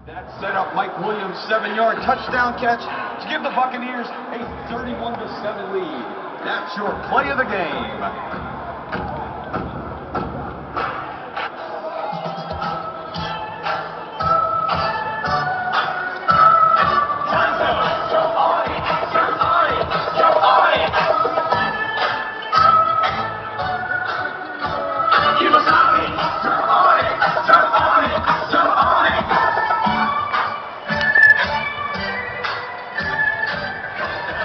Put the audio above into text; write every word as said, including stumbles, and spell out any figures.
That set up Mike Williams' seven-yard touchdown catch to give the Buccaneers a thirty-one to seven lead. That's your play of the game.